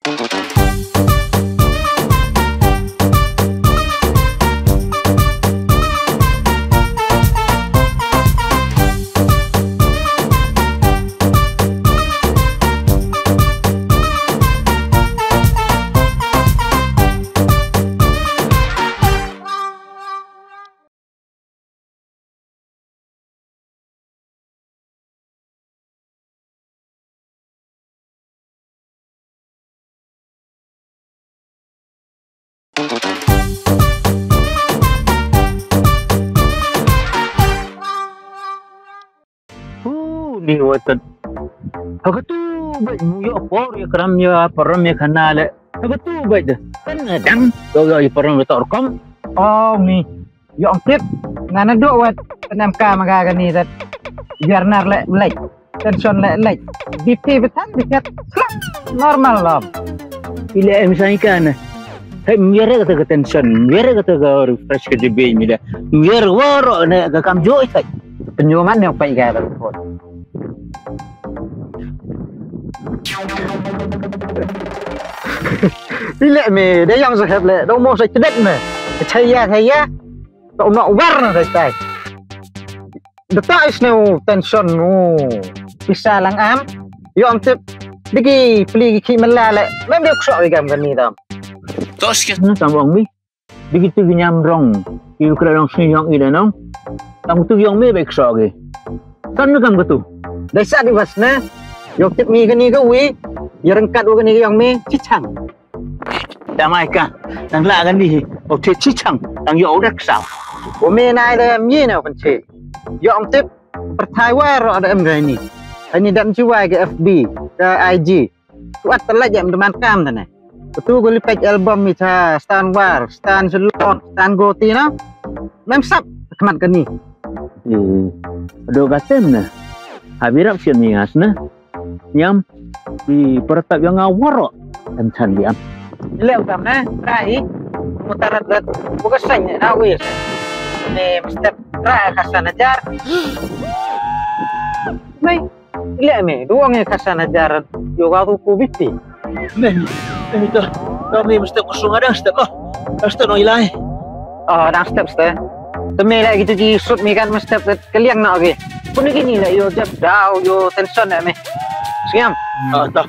Ni watan hagatu bai mu yo por ya kram ya param ya khanale hagatu bai da kan dang do yo param ta orkom ni yo angkip ngana do wat enam ka magaga ni dat biar nar lek tension lek BP betan dikat normal lam ile misalnya kan hey miara kata tension miara kata refresh ke DB mi da miara waro na ga kam jo sai penyuman yang pai ga telepon Bila me dia yang sehat le, dong mau sedek me. Saya tak nak warna dah. Detak is no tension no. Bisa lang am. Yo am tip digi pli ki melale. Mem dia kusok gam kan ni tam. Tos ke na tambang mi. Begitu ginyam rong. Ki ukra rong siyong ida nong. Tam tu yong me bek sok ge. Kan kam betu. Desa di wasna. Yo tip mi kan ni ke wi. Ya rengkat kan ni yang me cicang. Damai ka. Nang la kan ni. O te cicang. Nang yo dak sao. 我没拿的米呢，分切。要我们pertaiwa ada ini. Ini dan jiwa ke FB, ke IG. Tuat telah jam teman kam tanah. Betul gue lipat album mica Stan War, Stan Selon, Stan Goti na. Memsap kemat ke ni. Do gatem na. Habirap sian nias na. Nyam di pertap yang ngawaro encan diam. Leo kam na, rai. Mutarat bukan sanya na wis. Ni step ra kasan ajar. Mai, ile me, duang kasan ajar yoga tu kubiti. Men, itu kami mesti kusung ada step oh. Step no ilai. Oh, dah step. Temi lah gitu di shoot mi kan step kaliang nak ke. Pun gini lah yo jab dau yo tension lah me. Siam. Tak.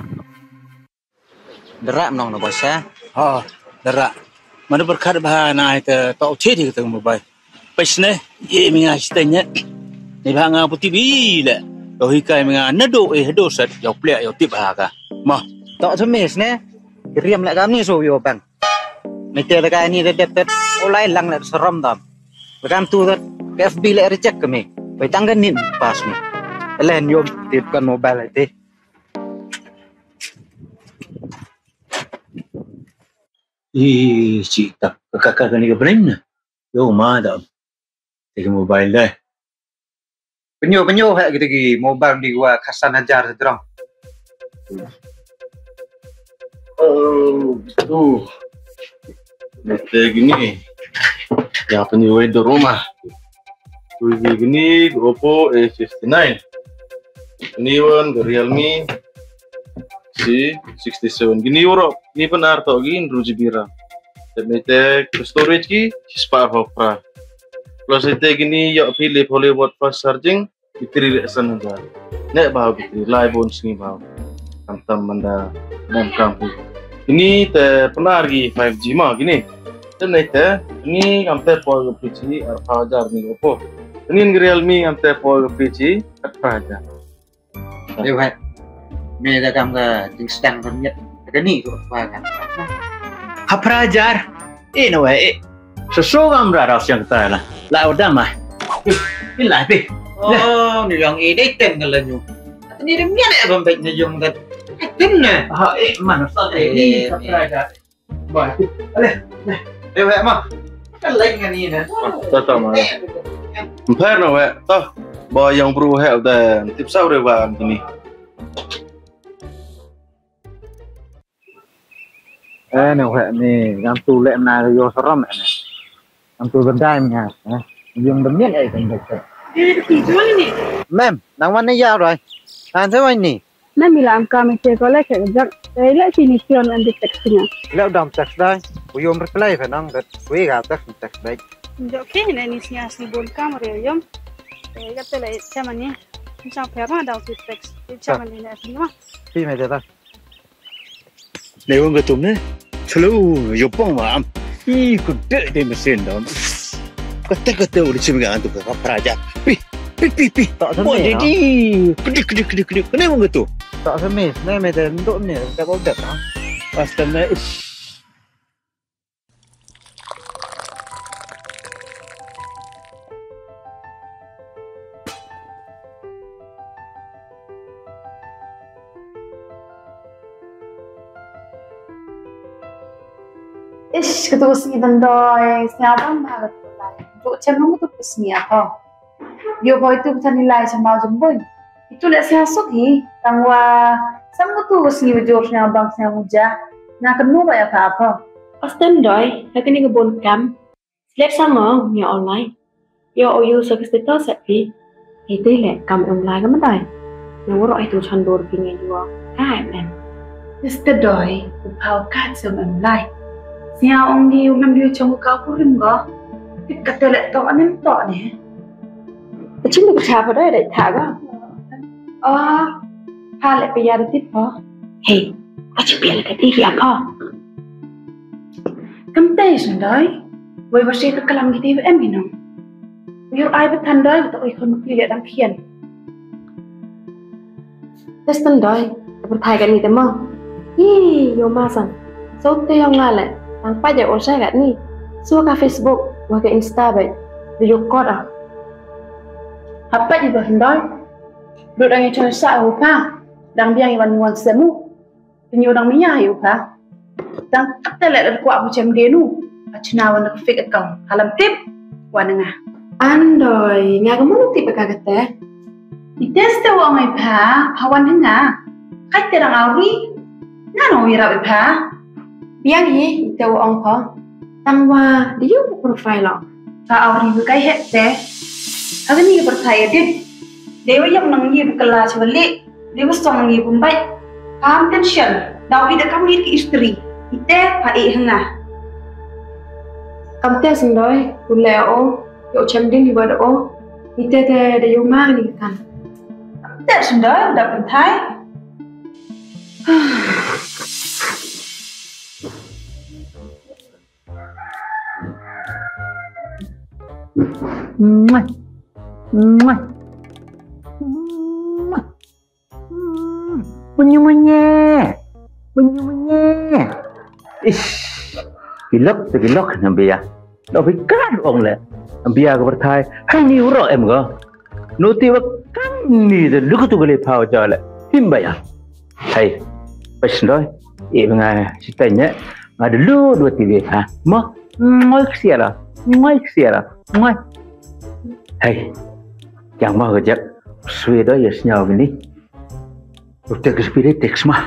Derak menong no bos ya. Oh, derak. Mana berkat bahana itu tak ucap di ketemu mobile. Pesne, ye menga stenya. Ni banga putih bila. Dohikai menga nado sat yo plek yo tip ka. Mah, Tak semis ne. Riam lah kami so yo bang. Meter dekat ni dedet olai lang lah seram tam. Bekam tu FB lah reject kami. Pai tanggan ni pas ni. Elen yo tipkan mobile itu. Cik kakak ni ke benar? Yo madam. Take mobile dah. Penyu hak gitu gi mobile di gua kasan ajar terang. oh, betul. Mete gini. Yang penyu di rumah. Tu gini Oppo A59. Ini one Realme C67. Gini oro. Ini benar tau gini 2GB RAM. Mete storage ki 6 Plus itu gini ya pilih Hollywood fast charging bitri resan aja. Nek bau bitri live on sini bau. Antam manda dan kampu. Ini te pernah lagi 5G mah gini. Dan ini kampe power PC ajar nih Oppo. Ini Realme kampe power PC aja. Điều vậy. Mẹ ra cầm cái tiếng stang phân nhất cái nỉ của bà kan. Haprajar. Ini wae. Sesuatu rara yang kita lah. Lai udah mah. Ini lai pi. Oh, ni yang ini tem ke lenyu. Ini dia mian ya bambek ni jom kat. Tem ne. Ha, mana sah ini haprajar. Baik. Điều vậy mà. Cái lệnh cái này nè. Tahu mah. Empire no wae. Toh, bawa yang perlu help dan tips sao rewan ini. Nè hệ này làm tù lệm này rồi sớm mẹ này làm tù bên đây nhà dùng đấm nhất ấy thành được mềm đang ăn này giao rồi ăn thế anh nè na milam kami te ko lek jak le sini pion and textnya Leo dam text dai. Uyum reply fanang dat we ga text dai. jo ke na ni sia si bon kam re yom ga te le chamani sa phe ma daw ti text chamani na si ma Pi me da. Nếu người tụm đấy, selalu jopong mà ikut deh mesin dong. Kata udah cuma ngantuk ke peraja. Pi. Tak Oh semi. jadi, kedik. Kenapa gitu? Tak semi. Nah me da nduk ni da bau dat. Astaga, Ish, ketua sini tandoi, siapa mah ketua? Untuk cemang itu pesmi apa? Yo boy itu bisa nilai sama jemboi. Itu lihat saya suki, tangwa sama tu sini bujurnya bang saya muja. Nak kenu bayar apa? Austin doi, hay cái bon cam. Slep sama nhà online. Yo oyu sa status api. Itu le cam online kan doi. Yang orang itu candor pingin juga. KMM. Mister doi, upau kat sama online. Siapa orang di umam dia cakap kau kurim ga? Dekat telek tok anem tok ni. Chính được chả vào đây để thả ra. Pha lại bây giờ tiếp hả? Hey, có chỉ biết là cái gì à po? Cầm tay xuống đấy. Với bác sĩ tất cả làm cái gì với em gì nào? Vì ai biết thân đấy, tôi không biết liệu đang khiển. Testing doi, tôi thay cái này thế mà. Hi, yo masan. So tôi yang ngale. Ang pa ja usah kat ni. So ka Facebook, wa ka Insta bai. Video call ah. Apa di bawah doi? Duduk dengan cara sa apa? Dang biang iwan nuan semu. Penyu dang minya apa? Dang telek kuat macam dia nu. Acnawan nak fake account. Halam tip, wanengah. Andoi, nga ka mo ti pa kagate. Iteste wa mai pa, hawan henga. Kai terang auri. Ngano wira pa? Biang hi, ito ang pa. Tangwa, di yung profile lang. Ka auri bukai hette. Aga ni percaya dit. Dewa yang nangi bukala cewek. Dewa song nangi bumbai. Kam tension. Dawi dah kami ke istri. Ite pai henga. Kamte sendoi, kuleo, yo chamdin di bado. Ite te de yung mang ni kan. Tak sendai dah pentai. Bunyi-bunyi. Ish, pilok nampi ya. Đâu phải cắt ông lẹ. Nampi ya cái thai, hay nhiều rồi em có. Nô tiêu căng ni rồi lúc tu cái lệ phao cho lẹ. Him bay à. Hay, bây giờ em ngay chỉ tay nhé. Ada lu dua TV ha. Ngoy siara. Hey, yang mau kerja, sudah ya senyap ini. Udah kespirit teks mah.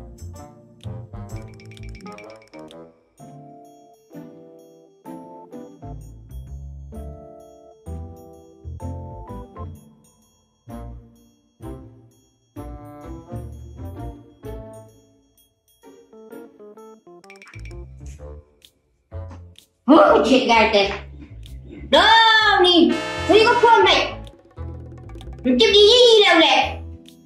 Chuyện gài tệ đó đi tôi có phương này tiếp đi gì đâu nè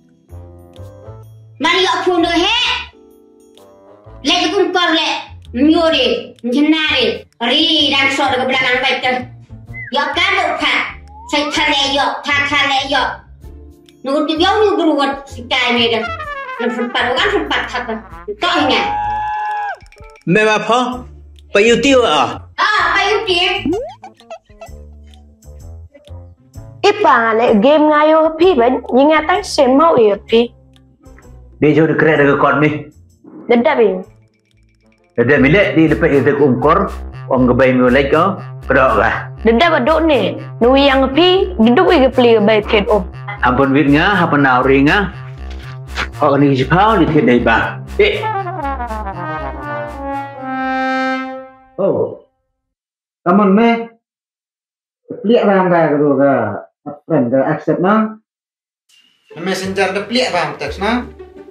mà đi gặp phương được hết lại cái con con lẹ nhiều đi chân na đi ri đang sợ được cái belakang baik kan ya kan được thà sai thà lẹ yo nunggu tiếp yếu như cái ruột cài này đó làm phần bát thật rồi to hình à Mẹ bà phó, bà yêu tiêu à? bay yêu tiền Ipa le game ngayo happy ba? Nyinga tay sen mau i happy. Dia jauh dekat dengan kon ni. Dedak bi. Ada milik di lepas itu umkor, orang kebayi mulai kau, kedok lah. Dedak ba dok ni. Nui yang happy, duduk i ke pli ba ket om. Ampun wit ngah, apa nauri ngah. Orang ni jepau di tiada iba. Oh. Kamu me lihat barang gaya kedua ke friend ke accept na messenger de lihat barang teks na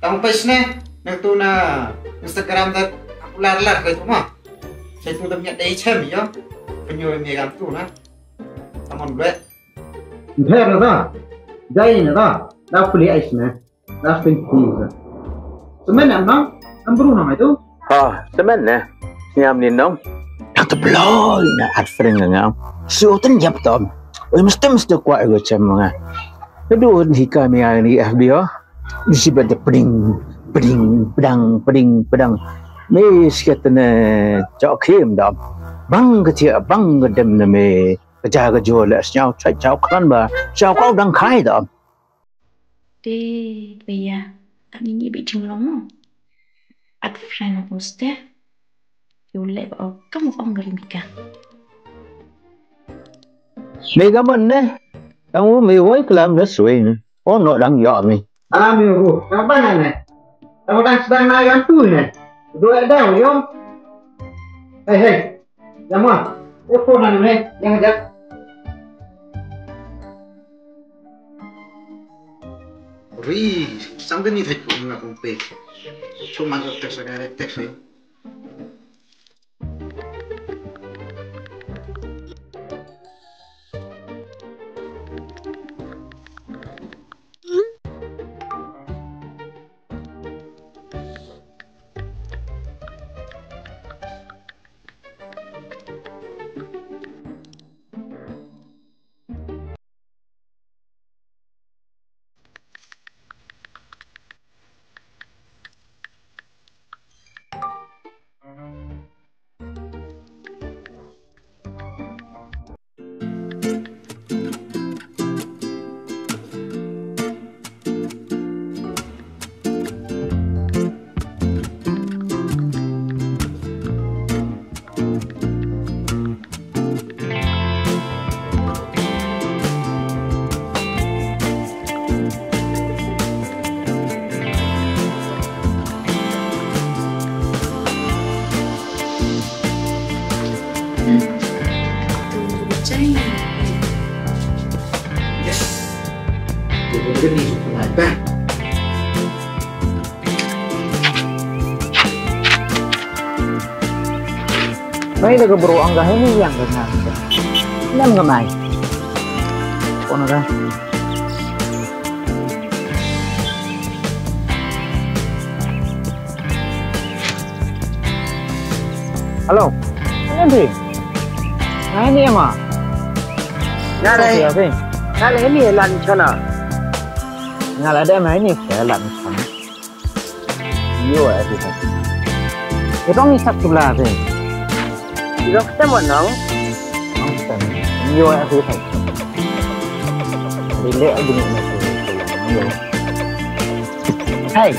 tang page ne nang tu na Instagram ta lar kai tu ma sai tu tam nya dei chem yo penyo mi gam tu na tamon ble Her na da dai na da puli ais na da pin pizza semen am bru na mai tu semen nè nhầm liền nông đang tập lôi nè ăn phèn nè ngao siêu tân nhập tôm ôi mesti kuat gue cem nga kedua ni kami ni dia mesti benda pedang me sikatna cok khim dom bang ketia bang gedem na me keja kejo le nhau chạy chao kan ba chao kau đang khai dom Đi bây giờ anh nghĩ bị trùng lắm không? Ăn phèn một step yêu lệ bảo các một ông người mình cả mày cảm ơn đấy kamu mày với làm rất suy nữa có nội đang dọn mày mi ru apa này kamu đang sedang naik gantu này dua ada yo hey jangan phone này jangan jak Ri, sampai ni thạch cũng là cũng bể, chung mang được test cái test này. Gani lại ba mấy là cái bro ang gahini yang ganyan nam gamay ano ra Halo ano din ngayon niya ma nare nare ini lunch na Nga là đem này sẽ lạnh sẵn nhiều ở thì thật cái đó như sắp chụp là gì thì nó sẽ một nắng không cần nhiều ở thì thật đi lẽ đi này thì nhiều hey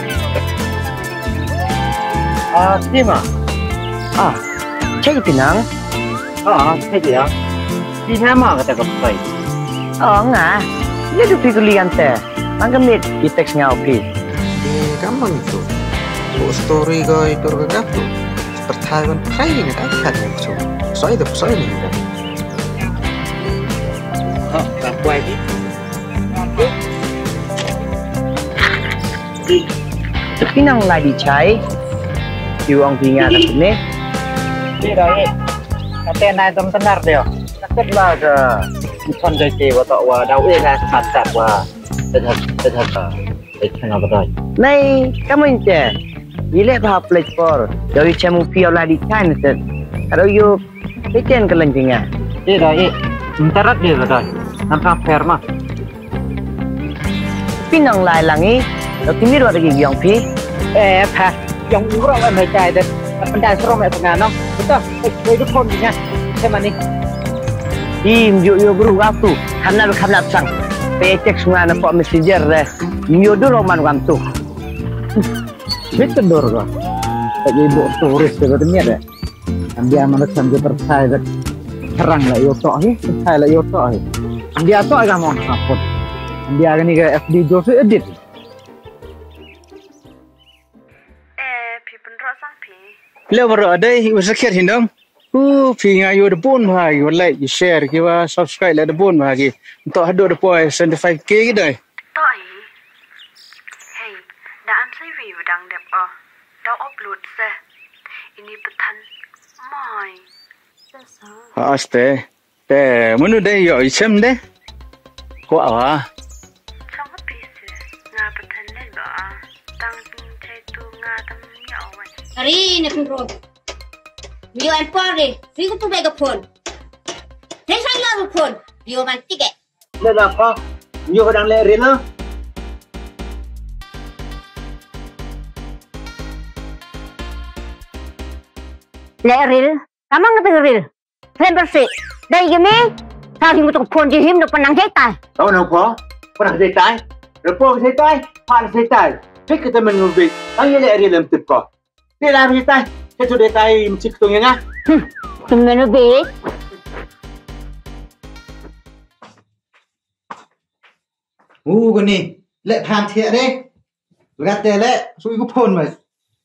Tim check it nắng check it đi theo mà cái tập phải ngã dia tu pilihan teh Anggamit di teksnya oke. Gampang itu. Story guys itu gak tuh. Pertanyaan kayak ini kan itu. Soalnya ini kan. Gak kuat ini. Tapi nang lagi cai, diuang pingat ini. Đây, tên này tầm tân đart đấy. Chắc là con dây chè và tọa và đau yên là sạt sạt và thật apa dah? Nay, kamu ince. Ile bahap pelipor. Dari cemu piola di China set. Kalau you licen kelenjingnya. Tidak, sebentar dia dah. Nampak firma. Pinang lai langi. Kalau kimi dua lagi yang pi. Pak, yang urang kan macam ada. Pendai serong macam mana? Betul. Itu pun punya. Macam ni. Yo guru waktu. Kamna sang. Pecek semua nak pak messenger deh. Nyo dulu man kantu. Betul dor. Tak ibu turis sebetulnya deh. Dia mana sampai percaya terang lah yo tok ni. Percaya lah yo tok ni. Dia tok agak mau ngapot. Dia ni ke FB Jose edit. People rasa pi. Leo baru ada usakir hindong. Pinga yo depon bagi, like, share, kiwa subscribe lah depon bagi. Untuk hadu depois 75k gitu. Toi. Hey, dah answer Đau upload se. Ini betan mai. Aste. Te munu dei yo chem de. Ko awa. Trong hấp phí sự. Nga betan lên bỏ. Tăng chạy tu Nga tâm nhau vậy. Hari nak nurut. Video empor ni. Video tu baik phone. Thế sao lo phone? Video man tiket. Lên là con. Nhiều đang lệ riêng á. Lệ ril. Kamu ngerti ril? Saya bersih. Dari gini. Saya himu tu phone di him tu penang jaitai. Đâu nào có. Pernah saya tay. Rồi po saya tay. Pak saya tay. Thế kita menunggu. Tang ye lệ riêng làm tiếp co. Dia làm saya tay. Saya sudah tay mesti ketemu ngah. Menunggu. Cái này lệ tham thiện đấy. Gạt tè lệ. Xui cái phone mà.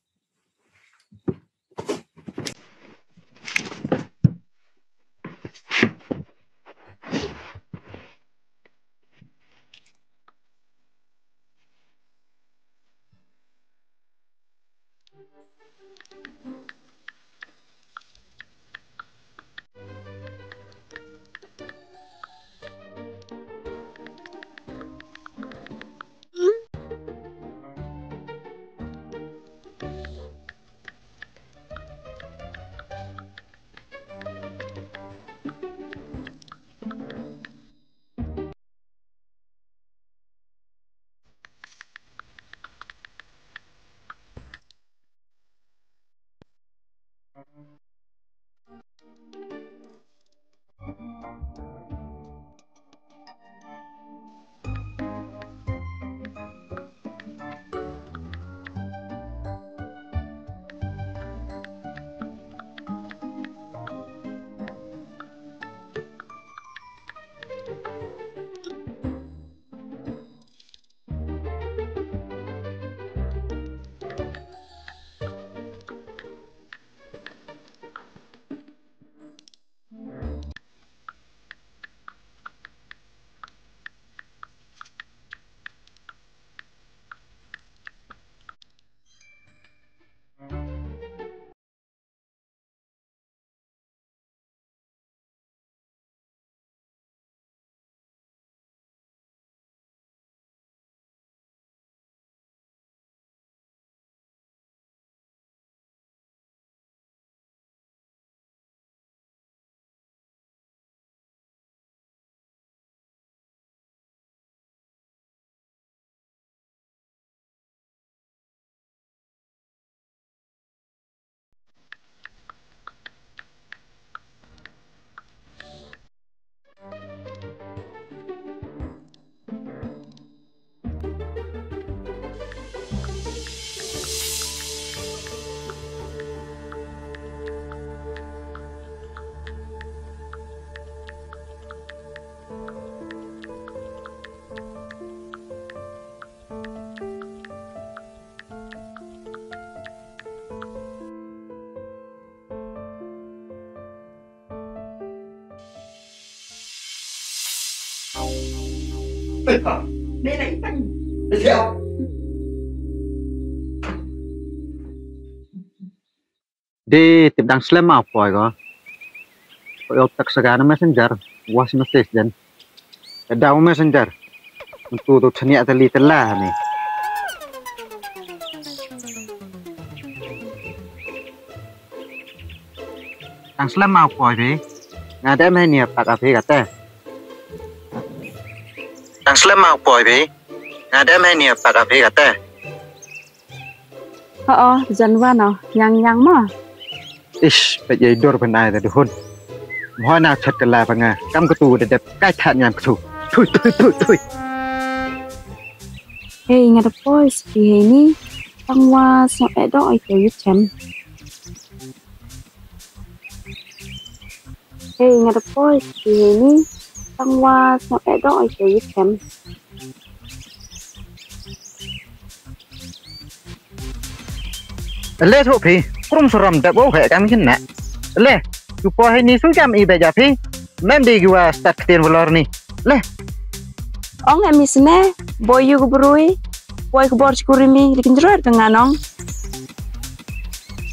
Đây là ít anh. Được chưa? Di tip dang slam apa ko? Ko otak sagana messenger, was message dan. Ada messenger. Untuk tu chania tali telah ni. Dang slam apa ni? Ngada mai ni pak api kata. Dang slam apa ni? Ngada mai ni pak api kata. Dần qua nào, nhang mà. Ish, bây giờ đôi bên ai rồi hôn. Hoa nào thật là bằng à, cắm cái tù để đẹp cái thạn nhàng cái tù. Thôi. Hey, ngada boys, di ini tang wa sang edo ai to yuchem. Hey, ngada boys, di ini tang wa sang edo ai to yuchem. Lê thuộc phi, cũng sờm đập bố khỏe cam chân nè. Lê, chú po hay ni suy cam y bây giờ phi, mem đi gua start tiền volor ni. Lê, Ong emisne, boy yu berui, boy keborch kurimi, likin jerat dengan ong.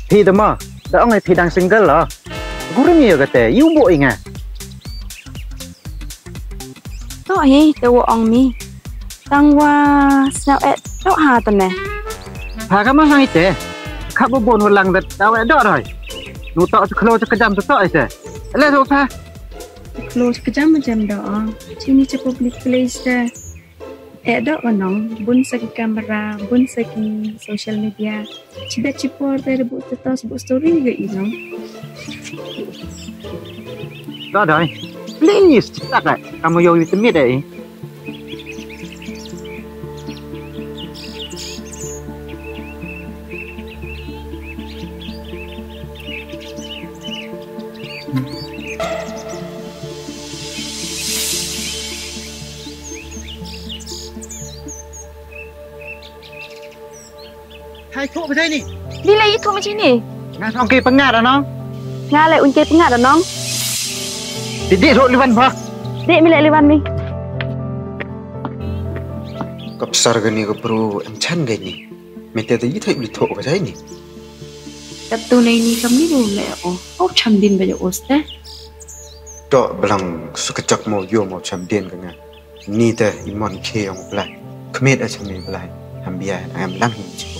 Thì tao mà ông ấy thì đang single lo. Guru nhiều cái tệ yêu bội nghe. Tao ấy tao ông mi. Tang wa sao tao hà tao nè. Hà cái mà sang ít tệ. Khắp bộ bồn lần đất tao ấy đó rồi. Nụ tao cho khlo cho cái jam tao ấy sẽ. Lấy đâu pha. Close kejam macam doa. Sini je public place dah. Ada orang bun segi kamera, bun segi social media. Ciba cipor dari buat tetas buat story juga ini. Đó rồi. Please, tak lại. Kamu yo itu mi đấy. Hai thu cái này. Đi lấy thu macam ni. Ngang xong kia pengat dah nong. Nga lại unjai pengat dah nong. Didik rok liwan pak. Dek mi lại liwan mi. Kapsar gani kapru enchan gani. Mete tu itu beli thok cái này. Tập tu này ni kami dulu leh oh cham din baca oste. Tok belang sekejap mau yo mau cham din kan. Ni teh iman ke yang belai. Kemet aja mi belai. Ambiar ayam lang.